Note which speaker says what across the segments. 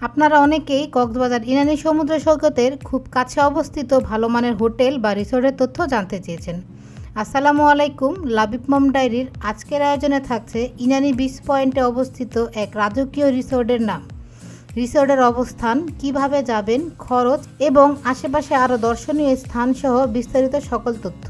Speaker 1: আপনারা অনেকেই কক্সবাজার ইনানি সমুদ্র সৈকতের খুব কাছে অবস্থিত ভালো মানের হোটেল বা রিসোর্টের তথ্য জানতে চেয়েছেন। আসসালামু আলাইকুম। লাবিব মম ডায়েরির আজকের আয়োজনে থাকছে ইনানি বিচ পয়েন্টে অবস্থিত এক রাজকীয় রিসোর্টের নাম, রিসোর্টের অবস্থান, কিভাবে যাবেন, খরচ এবং আশেপাশে আরও দর্শনীয় স্থান সহ বিস্তারিত সকল তথ্য।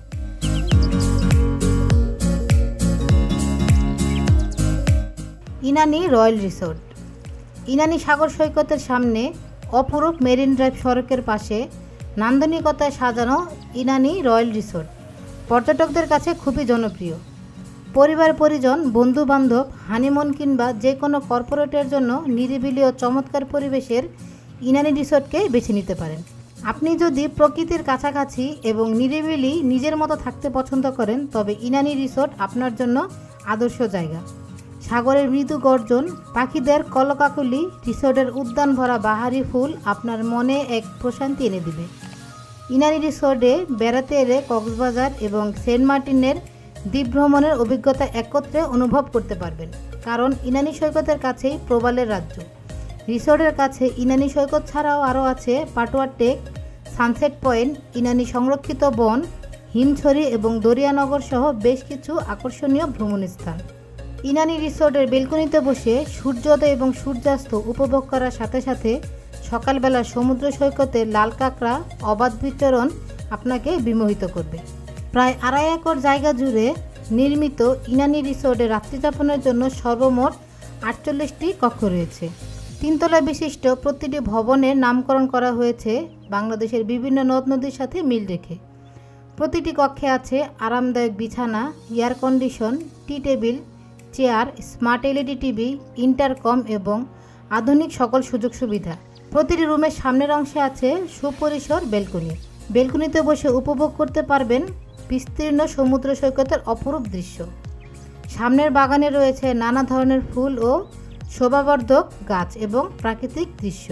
Speaker 1: Inani royal resort. ইনানি সাগর সৈকতের সামনে অপরূপ মেরিন ড্রাইভ সড়কের পাশে নান্দনিকতায় সাজানো ইনানি রয়্যাল রিসোর্ট পর্যটকদের কাছে খুবই জনপ্রিয়। পরিবার পরিজন, বন্ধু বান্ধব, হানিমুন কিংবা যে কোনো কর্পোরেটের জন্য নিরিবিলি ও চমৎকার পরিবেশের ইনানি রিসোর্টকে বেছে নিতে পারেন। আপনি যদি প্রকৃতির কাছাকাছি এবং নিরিবিলি নিজের মতো থাকতে পছন্দ করেন তবে ইনানি রিসোর্ট আপনার জন্য আদর্শ জায়গা। সাগরের মৃদু গর্জন, পাখিদের কলকাকলি, রিসোর্টের উদ্যান ভরা বাহারি ফুল আপনার মনে এক প্রশান্তি এনে দিবে। ইনানি রিসোর্টে বেড়াতে এলে কক্সবাজার এবং সেন্ট মার্টিনের দ্বীপ ভ্রমণের অভিজ্ঞতা একত্রে অনুভব করতে পারবেন, কারণ ইনানি সৈকতের কাছেই প্রবালের রাজ্য। রিসোর্টের কাছে ইনানি সৈকত ছাড়াও আরও আছে Patuartek, sunset point, Inani সংরক্ষিত বন, হিমছড়ি এবং দরিয়ানগর সহ বেশ কিছু আকর্ষণীয় ভ্রমণ স্থান। ইনানি রিসোর্টের বেলকনিতে বসে সূর্যোদয় এবং সূর্যাস্ত উপভোগ করার সাথে সাথে সকালবেলা সমুদ্র সৈকতের লাল কাঁকড়া অবাধ বিচরণ আপনাকে বিমোহিত করবে। প্রায় 2.5 একর জায়গা জুড়ে নির্মিত ইনানি রিসোর্টে রাত্রিযাপনের জন্য সর্বমোট 48টি কক্ষ রয়েছে। 3 তলা বিশিষ্ট প্রতিটি ভবনের নামকরণ করা হয়েছে বাংলাদেশের বিভিন্ন নদ নদীর সাথে মিল রেখে। প্রতিটি কক্ষে আছে আরামদায়ক বিছানা, air condition, tea table, chair, smart LED TV, intercom এবং আধুনিক সকল সুযোগ সুবিধা। প্রতিটি রুমের সামনের অংশে আছে সুপরিসর বেলকনি। বেলকনিতে বসে উপভোগ করতে পারবেন বিস্তীর্ণ সমুদ্র সৈকতের অপরূপ দৃশ্য। সামনের বাগানে রয়েছে নানা ধরনের ফুল ও শোভাবর্ধক গাছ এবং প্রাকৃতিক দৃশ্য।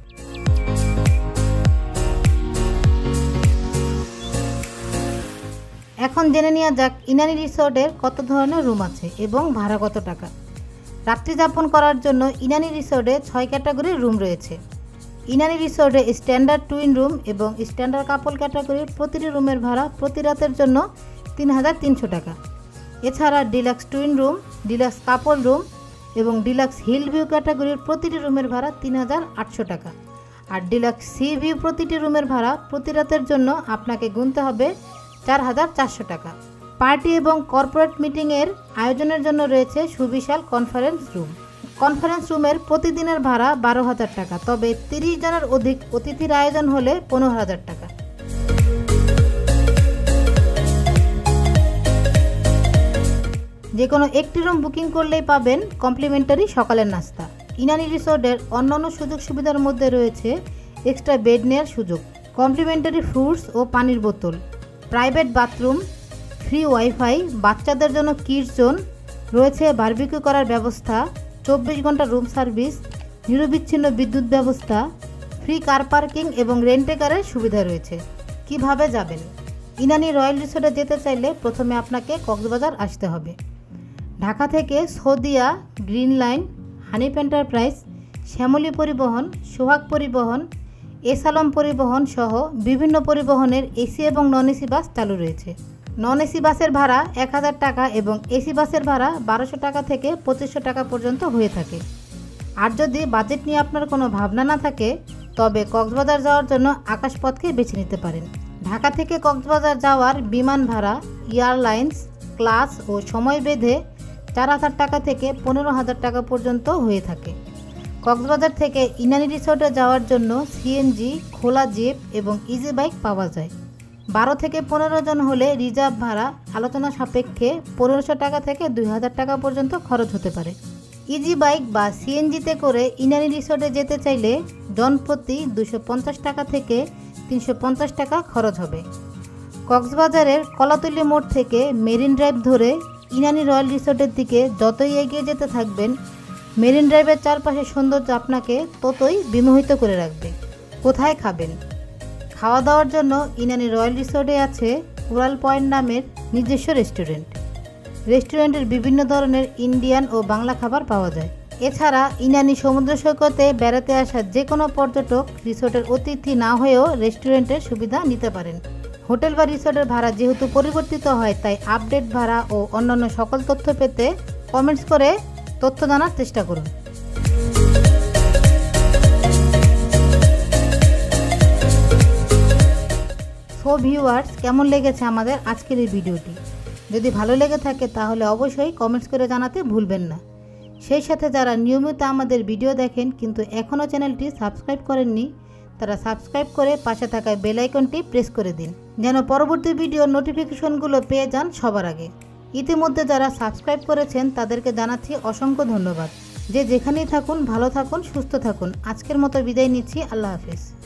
Speaker 1: এখন জেনে নেওয়া যাক ইনানি রিসোর্টের কত ধরনের রুম আছে এবং ভাড়া কত টাকা। রাত্রিযাপন করার জন্য ইনানি রিসোর্টে 6 ক্যাটাগরির রুম রয়েছে। ইনানি রিসোর্টে স্ট্যান্ডার্ড টুইন রুম এবং স্ট্যান্ডার্ড কাপল ক্যাটাগরির প্রতিটি রুমের ভাড়া প্রতি রাতের জন্য 3300 টাকা। এছাড়া deluxe twin room, deluxe couple room এবং ডিলাক্স হিল ভিউ ক্যাটাগরির প্রতিটি রুমের ভাড়া 3800 টাকা। আর ডিলাক্স সি ভিউ প্রতিটি রুমের ভাড়া প্রতি রাতের জন্য আপনাকে গুনতে হবে 4400 টাকা। পার্টি এবং কর্পোরেট মিটিংয়ের আয়োজনের জন্য রয়েছে সুবিশাল কনফারেন্স রুম। কনফারেন্স রুমের প্রতিদিনের ভাড়া 12,000 টাকা, তবে 30 জনের অধিক অতিথির আয়োজন হলে 15,000 টাকা। যে কোনো একটি রুম বুকিং করলেই পাবেন কমপ্লিমেন্টারি সকালের নাস্তা। ইনানি রিসোর্টের অন্যান্য সুযোগ সুবিধার মধ্যে রয়েছে এক্সট্রা বেড নেওয়ার সুযোগ, কমপ্লিমেন্টারি ফ্রুটস ও পানির বোতল, প্রাইভেট বাথরুম, ফ্রি ওয়াইফাই, বাচ্চাদের জন্য কিডস জোন, রয়েছে বারবিকিউ করার ব্যবস্থা, 24 ঘন্টা রুম সার্ভিস, নিরবিচ্ছিন্ন বিদ্যুৎ ব্যবস্থা, ফ্রি কার পার্কিং এবং রেন্টে কারের সুবিধা রয়েছে। কিভাবে যাবেন? ইনানি রয়্যাল রিসোর্টে যেতে চাইলে প্রথমে আপনাকে কক্সবাজার আসতে হবে। ঢাকা থেকে Saudia, green line, Hanif enterprise, Shyamoli Paribahan, Sohag পরিবহন, এসালম পরিবহন সহ বিভিন্ন পরিবহনের এসি এবং নন এসি বাস চালু রয়েছে। নন এসি বাসের ভাড়া 1000 টাকা এবং এসি বাসের ভাড়া 1200 টাকা থেকে 2500 টাকা পর্যন্ত হয়ে থাকে। আর যদি বাজেট নিয়ে আপনার কোনো ভাবনা না থাকে তবে কক্সবাজার যাওয়ার জন্য আকাশপথকে বেছে নিতে পারেন। ঢাকা থেকে কক্সবাজার যাওয়ার বিমান ভাড়া এয়ারলাইন্স ক্লাস ও সময় বেঁধে 4000 টাকা থেকে 15,000 টাকা পর্যন্ত হয়ে থাকে। কক্সবাজার থেকে ইনানি রিসোর্টে যাওয়ার জন্য সিএনজি, খোলা জিপ এবং ইজি বাইক পাওয়া যায়। 12 থেকে 15 জন হলে রিজার্ভ ভাড়া আলোচনা সাপেক্ষে 1500 টাকা থেকে 2000 টাকা পর্যন্ত খরচ হতে পারে। ইজি বাইক বা সিএনজিতে করে ইনানি রিসোর্টে যেতে চাইলে জনপ্রতি 250 টাকা থেকে 350 টাকা খরচ হবে। কক্সবাজারের কলাতলি মোড় থেকে মেরিন ড্রাইভ ধরে ইনানি রয়্যাল রিসোর্টের দিকে যতই এগিয়ে যেতে থাকবেন মেরিন ড্রাইভের চারপাশের সৌন্দর্য আপনাকে ততই বিমোহিত করে রাখবে। কোথায় খাবেন? খাওয়া দাওয়ার জন্য ইনানি রয়্যাল রিসোর্টে আছে কোরাল পয়েন্ট নামের নিজস্ব রেস্টুরেন্ট। রেস্টুরেন্টের বিভিন্ন ধরনের ইন্ডিয়ান ও বাংলা খাবার পাওয়া যায়। এছাড়া ইনানি সমুদ্র সৈকতে বেড়াতে আসা যে কোনো পর্যটক রিসোর্টের অতিথি না হয়েও রেস্টুরেন্টের সুবিধা নিতে পারেন। হোটেল বা রিসোর্টের ভাড়া যেহেতু পরিবর্তিত হয়, তাই আপডেট ভাড়া ও অন্যান্য সকল তথ্য পেতে কমেন্টস করে তথ্য জানার চেষ্টা করুন। সো ভিউয়ার্স, কেমন লেগেছে আমাদের আজকের এই ভিডিওটি? যদি ভালো লেগে থাকে তাহলে অবশ্যই কমেন্টস করে জানাতে ভুলবেন না। সেই সাথে যারা নিয়মিত আমাদের ভিডিও দেখেন কিন্তু এখনও চ্যানেলটি সাবস্ক্রাইব করেননি, তারা সাবস্ক্রাইব করে পাশে থাকা বেল আইকনটি প্রেস করে দিন, যেন পরবর্তী ভিডিওর নোটিফিকেশনগুলো পেয়ে যান সবার আগে। ইতিমধ্যে যারা সাবস্ক্রাইব করেছেন তাদেরকে জানাচ্ছি অসংখ্য ধন্যবাদ। যে যেখানেই থাকুন ভালো থাকুন, সুস্থ থাকুন। আজকের মতো বিদায় নিচ্ছি। আল্লাহ হাফেজ।